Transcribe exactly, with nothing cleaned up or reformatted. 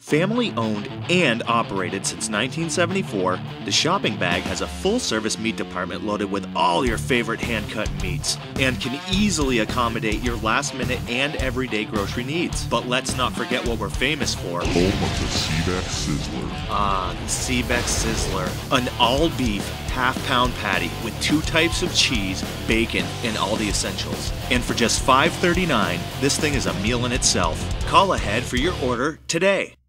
Family owned and operated since nineteen seventy-four, the shopping bag has a full-service meat department loaded with all your favorite hand-cut meats and can easily accommodate your last-minute and everyday grocery needs. But let's not forget what we're famous for. Home of the Seabeck Sizzler. Ah, the Seabeck Sizzler. An all-beef, half-pound patty with two types of cheese, bacon, and all the essentials. And for just five thirty-nine, this thing is a meal in itself. Call ahead for your order today.